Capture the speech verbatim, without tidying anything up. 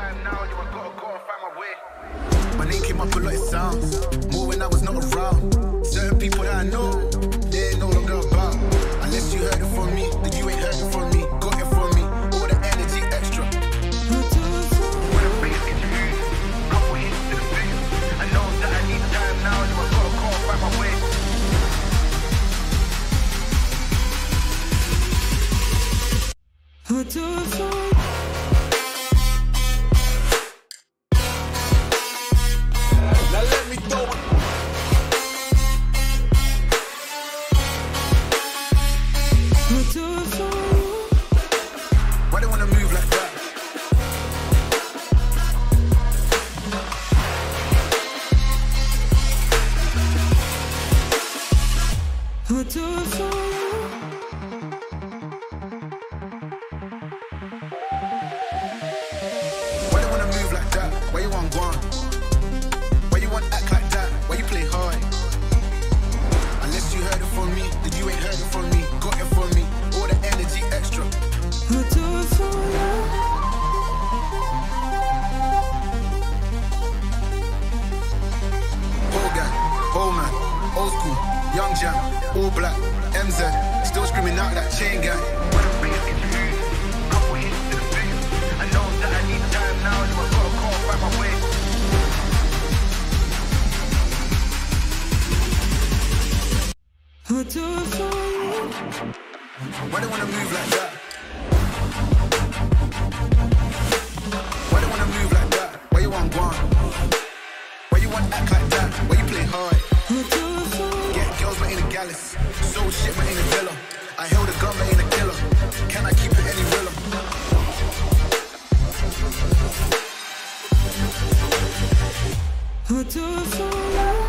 time now, you I gotta go and find my way. My name came up a lot, it sounds more when I was not around. Certain people that I know, they ain't no longer about. Unless you heard it from me, then you ain't heard it from me. Got it from me, all the energy extra. When the bass gets huge, couple hits to the face. I know that I need time now, you I gotta go and find my way. I'll do it for you. Now let me throw it. I'll do it for you. Why they wanna move like that? I'll do it for you. Why they wanna move like that? Why you want gone? Why you want act like that? Why you play hard? Unless you heard it from me, then you ain't heard it from me. Got it from me, all the energy extra. I'll do it for you. Whole gang, whole man, old school, young jam, all black, M Z, still screaming out that chain gang. When the bass gets huge, couple hits to the face. I know that I need time now, you I gotta go and find my way. I'll do it for you. Why they wanna move like that? Why they wanna move like that? Why you want gone? Why you want act like that? Why you play hard? I'll do it for you. Get girls but ain't a gallus. Soul shit but ain't a dealer. I held a gun but ain't a killer. Can I keep it any realer? I'll do it for you.